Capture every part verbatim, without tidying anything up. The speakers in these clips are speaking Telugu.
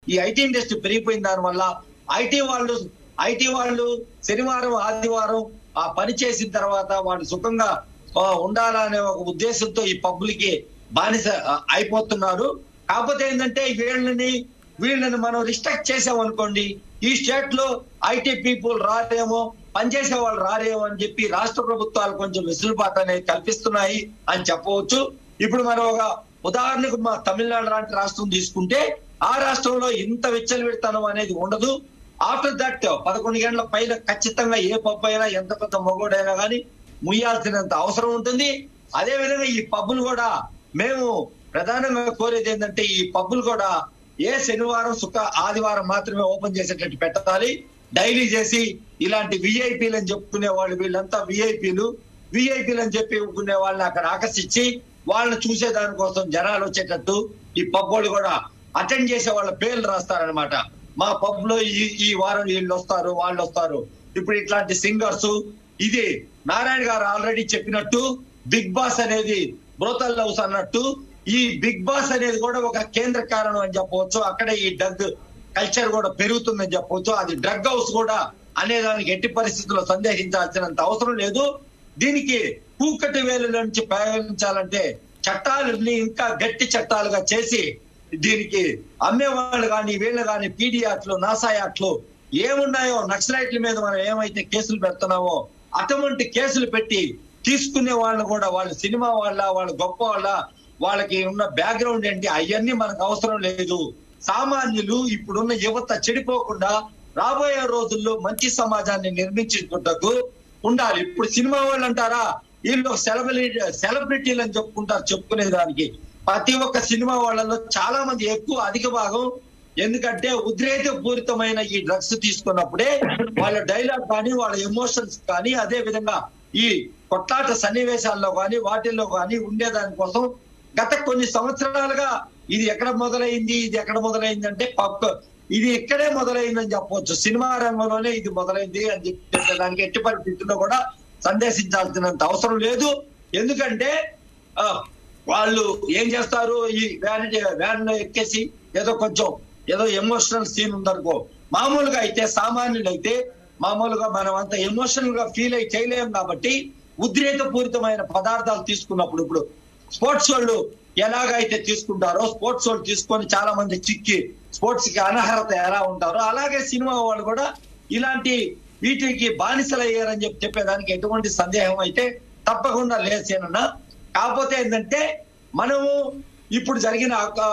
ఈ ఐటీ ఇండస్ట్రీ పెరిగిపోయిన దాని వల్ల ఐటీ వాళ్ళు ఐటీ వాళ్ళు శనివారం ఆదివారం ఆ పని చేసిన తర్వాత వాళ్ళు సుఖంగా ఉండాలనే ఒక ఉద్దేశంతో ఈ పబ్బులకి బానిస అయిపోతున్నారు. కాకపోతే ఏంటంటే వీళ్ళని వీళ్ళని మనం రిస్ట్రిక్ట్ చేసామనుకోండి, ఈ స్టేట్ లో ఐటీ పీపుల్ రారేమో, పనిచేసే వాళ్ళు రారేమో అని చెప్పి రాష్ట్ర ప్రభుత్వాలు కొంచెం వెసులుబాటు అనేది కల్పిస్తున్నాయి అని చెప్పవచ్చు. ఇప్పుడు మనం ఒక ఉదాహరణకు మా తమిళనాడు లాంటి రాష్ట్రం తీసుకుంటే ఆ రాష్ట్రంలో ఇంత విచ్చలవిడతనం అనేది ఉండదు. ఆఫ్టర్ దట్ పదకొండు గంటల పైన ఖచ్చితంగా ఏ పప్పు అయినా ఎంత పెద్ద మొగోడైనా కానీ ముయ్యాల్సినంత అవసరం ఉంటుంది. అదే విధంగా ఈ పబ్బులు కూడా మేము ప్రధానంగా కోరేది ఏంటంటే ఈ పబ్బులు కూడా ఏ శనివారం శుక్ర ఆదివారం మాత్రమే ఓపెన్ చేసేటట్టు పెట్టాలి. డైలీ చేసి ఇలాంటి విఐపీలు అని చెప్పుకునే వాళ్ళు వీళ్ళంతా విఐపీలు విఐపీలు అని చెప్పి చెప్పుకునే వాళ్ళని అక్కడ ఆకర్షించి వాళ్ళని చూసే దానికోసం జనాలు వచ్చేటట్టు ఈ పబ్ వాళ్ళు కూడా అటెండ్ చేసే వాళ్ళ పేర్లు రాస్తారనమాట. మా పబ్ లో ఈ ఈ వారం వీళ్ళు వస్తారు వాళ్ళు వస్తారు. ఇప్పుడు ఇట్లాంటి సింగర్స్ ఇది నారాయణ గారు ఆల్రెడీ చెప్పినట్టు బిగ్ బాస్ అనేది బ్రోతల్ హౌస్ అన్నట్టు ఈ బిగ్ బాస్ అనేది కూడా ఒక కేంద్ర కారణం అని చెప్పవచ్చు. అక్కడ ఈ డ్రగ్ కల్చర్ కూడా పెరుగుతుందని చెప్పవచ్చు. అది డ్రగ్ హౌస్ కూడా అనే దానికి ఎట్టి పరిస్థితుల్లో సందేహించాల్సినంత అవసరం లేదు. దీనికి కూకటి వేలు నుంచి ప్రయోగించాలంటే చట్టాలని ఇంకా గట్టి చట్టాలుగా చేసి దీనికి అమ్మేవాళ్ళు కానీ వీళ్ళు కానీ పీడీ యాక్ట్లు నాసా యాక్ట్లు ఏమున్నాయో నక్సలైట్ల మీద మనం ఏమైతే కేసులు పెడుతున్నామో అటువంటి కేసులు పెట్టి తీసుకునే వాళ్ళని కూడా వాళ్ళ సినిమా వాళ్ళ వాళ్ళ గొప్ప వాళ్ళ వాళ్ళకి ఉన్న బ్యాక్గ్రౌండ్ ఏంటి అవన్నీ మనకు అవసరం లేదు. సామాన్యులు ఇప్పుడున్న యువత చెడిపోకుండా రాబోయే రోజుల్లో మంచి సమాజాన్ని నిర్మించుకుంటూ ఉండాలి. ఇప్పుడు సినిమా వాళ్ళు అంటారా వీళ్ళు సెలబ్రిటీ సెలబ్రిటీలు అని చెప్పుకుంటారు. చెప్పుకునే దానికి ప్రతి ఒక్క సినిమా వాళ్ళలో చాలా మంది ఎక్కువ అధిక భాగం ఎందుకంటే ఉద్రేక పూరితమైన ఈ డ్రగ్స్ తీసుకున్నప్పుడే వాళ్ళ డైలాగ్ కానీ వాళ్ళ ఎమోషన్స్ కానీ అదే విధంగా ఈ కొట్లాట సన్నివేశాల్లో కానీ వాటిల్లో కానీ ఉండేదానికోసం గత కొన్ని సంవత్సరాలుగా ఇది ఎక్కడ మొదలైంది ఇది ఎక్కడ మొదలైంది అంటే పబ్ ఇది ఇక్కడే మొదలైందని చెప్పవచ్చు. సినిమా రంగంలోనే ఇది మొదలైంది అని చెప్పి దానికి ఎట్టి పరిస్థితుల్లో కూడా సందేశించాల్సినంత అవసరం లేదు. ఎందుకంటే ఆ వాళ్ళు ఏం చేస్తారు ఈ వ్యాన్ వ్యాన్ లో ఎక్కేసి ఏదో కొంచెం ఏదో ఎమోషనల్ సీన్ ఉందనుకో, మామూలుగా అయితే సామాన్యులు అయితే మామూలుగా మనం అంత ఎమోషనల్ గా ఫీల్ అయి చేయలేము కాబట్టి ఉద్రేక పూరితమైన పదార్థాలు తీసుకున్నప్పుడు ఇప్పుడు స్పోర్ట్స్ వాళ్ళు ఎలాగైతే తీసుకుంటారో స్పోర్ట్స్ వాళ్ళు తీసుకొని చాలా మంది చిక్కి స్పోర్ట్స్ కి అనర్హత ఎలా ఉంటారో అలాగే సినిమా వాళ్ళు కూడా ఇలాంటి వీటికి బానిసలు అయ్యారని చెప్పి చెప్పేదానికి ఎటువంటి సందేహం అయితే తప్పకుండా లేసేనన్నా. కాకపోతే ఏంటంటే మనము ఇప్పుడు జరిగిన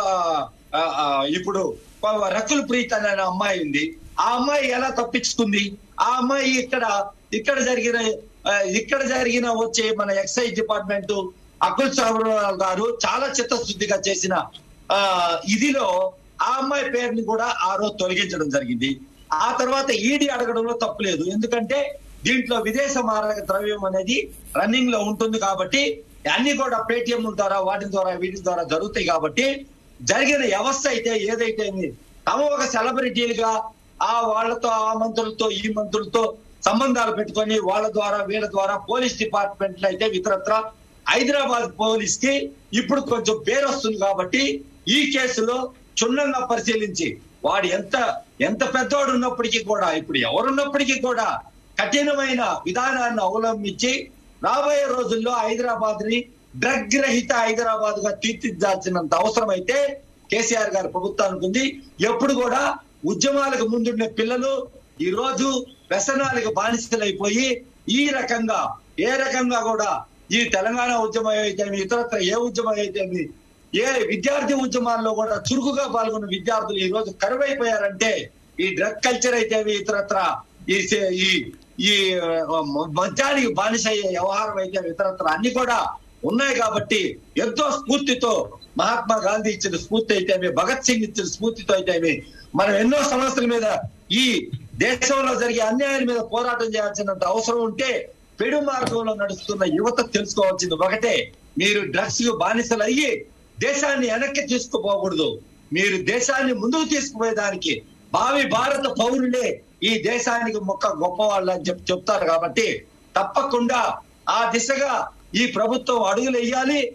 ఇప్పుడు రకుల్ ప్రీత్ అనే అమ్మాయి ఉంది. ఆ అమ్మాయి ఎలా తప్పించుకుంది? ఆ అమ్మాయి ఇక్కడ ఇక్కడ జరిగిన ఇక్కడ జరిగిన వచ్చే మన ఎక్సైజ్ డిపార్ట్మెంట్ అకుల్ సబ్రవాల్ గారు చాలా చిత్తశుద్ధిగా చేసిన ఆ ఇదిలో ఆ అమ్మాయి పేరుని కూడా ఆ రోజు తొలగించడం జరిగింది. ఆ తర్వాత ఈడీ అడగడంలో తప్పులేదు. ఎందుకంటే దీంట్లో విదేశ మారక ద్రవ్యం అనేది రన్నింగ్ లో ఉంటుంది కాబట్టి అన్ని కూడా పేటిఎం ద్వారా వాటి ద్వారా వీటి ద్వారా జరుగుతాయి కాబట్టి జరిగిన వ్యవస్థ అయితే ఏదైతే తమ ఒక సెలబ్రిటీలుగా ఆ వాళ్ళతో ఆ మంత్రులతో ఈ మంత్రులతో సంబంధాలు పెట్టుకొని వాళ్ళ ద్వారా వీళ్ళ ద్వారా పోలీస్ డిపార్ట్మెంట్లు అయితే ఇతరత్ర హైదరాబాద్ పోలీస్ కి ఇప్పుడు కొంచెం పేరు వస్తుంది కాబట్టి ఈ కేసులో క్షుణ్ణంగా పరిశీలించి వాడు ఎంత ఎంత పెద్దవాడు ఉన్నప్పటికీ కూడా ఇప్పుడు ఎవరున్నప్పటికీ కూడా కఠినమైన విధానాన్ని అవలంబించి రాబోయే రోజుల్లో హైదరాబాద్ ని డ్రగ్ రహిత హైదరాబాద్ గా తీర్చిదిద్దాల్సినంత అవసరం అయితే కేసీఆర్ గారి ప్రభుత్వానికి ఉంది. ఎప్పుడు కూడా ఉద్యమాలకు ముందుండే పిల్లలు ఈ రోజు వ్యసనాలకు బానిసలైపోయి ఈ రకంగా ఏ రకంగా కూడా ఈ తెలంగాణ ఉద్యమం అయితే ఇతరత్ర ఏ ఉద్యమం అయితే ఏ విద్యార్థి ఉద్యమాల్లో కూడా చురుకుగా పాల్గొన్న విద్యార్థులు ఈ రోజు కరువైపోయారంటే ఈ డ్రగ్ కల్చర్ అయితే ఇతరత్ర ఈ ఈ మద్యానికి బానిస అయ్యే వ్యవహారం అయితే ఇతరత్ర అన్ని కూడా ఉన్నాయి కాబట్టి ఎంతో స్ఫూర్తితో మహాత్మా గాంధీ ఇచ్చిన స్ఫూర్తి అయితే భగత్ సింగ్ ఇచ్చిన స్ఫూర్తితో అయితే మనం ఎన్నో సమస్యల మీద ఈ దేశంలో జరిగే అన్యాయాల మీద పోరాటం చేయాల్సినంత అవసరం ఉంటే పెడు మార్గంలో నడుస్తున్న యువత తెలుసుకోవాల్సింది ఒకటే, మీరు డ్రగ్స్ కు బానిసలు అయ్యి దేశాన్ని వెనక్కి తీసుకుపోకూడదు. మీరు దేశాన్ని ముందుకు తీసుకుపోయేదానికి భావి భారత పౌరులే ఈ దేశానికి మొక్క గొప్ప వాళ్ళు అని చెప్పి చెప్తారు కాబట్టి తప్పకుండా ఆ దిశగా ఈ ప్రభుత్వం అడుగులు వేయాలి.